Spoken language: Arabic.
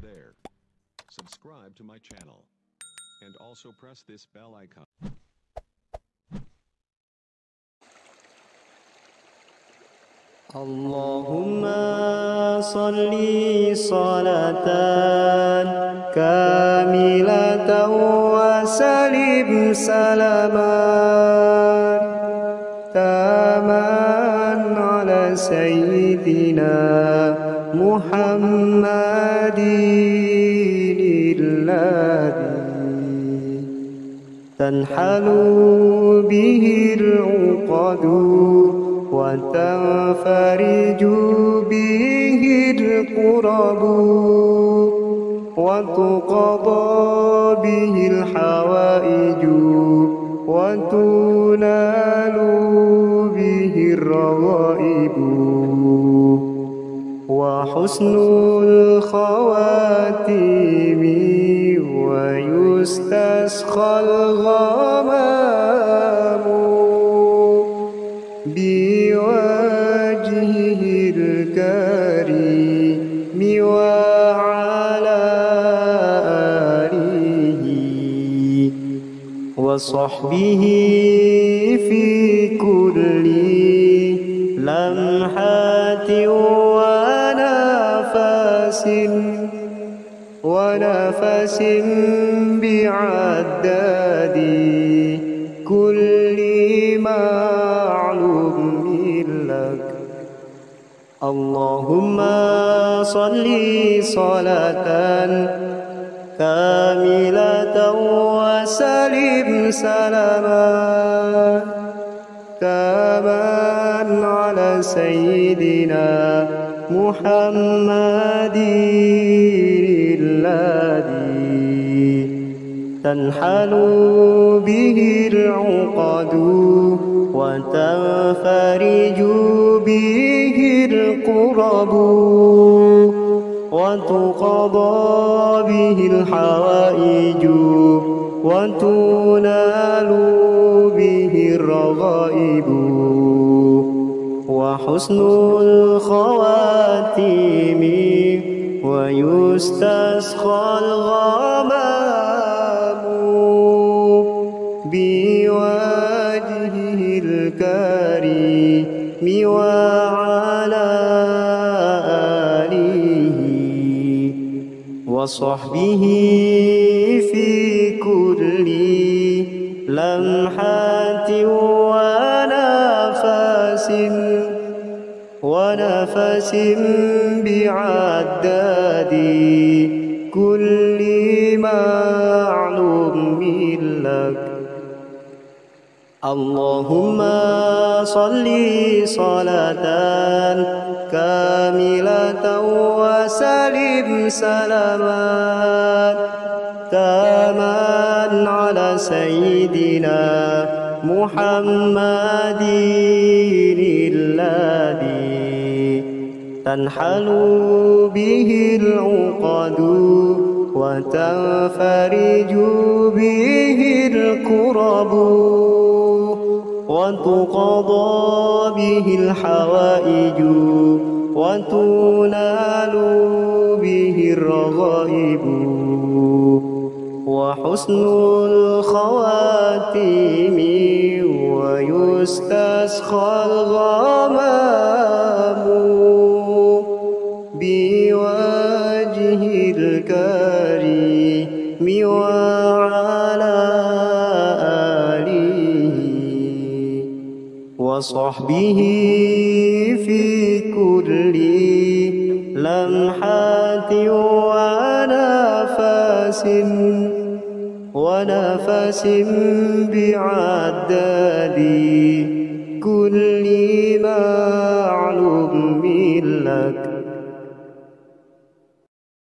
there. Subscribe to my channel. And also press this bell icon. اللهم صل صلاة كاملة وسلم سلاما تاما على سيدنا محمد الذي تنحل به العقد وتنفرج به الكرب وتقضى به الحوائج وتنال به الرغائب وحسن الخواتيم ويستسقى الغمام بوجهه الكريم وعلى آله وصحبه في كل لمحة ونفس بعداد كل معلوم لك. اللهم صل صلاة كاملة وسلم سلاما تاما على سيدنا محمد الذي تنحل به العقد وتنفرج به الكرب وتقضى به الحوائج وتنال به الرغائب وحسن الخواتيم ويستسقى الغمام بوجهه الكريم وعلى آله وصحبه في كل لمحة ونفس بعداد كل معلوم لك. اللهم صل صلاة كاملة وسلم سلاما تاما على سيدنا محمد الذي تنحل به العقد وتنفرج به الكرب وتقضى به الحوائج وتنال به الرغائب وحسن الخواتيم ويستسقى الغمام بوجهه الكريم وعلى آله وصحبه في كل لمحة ونفس بعداد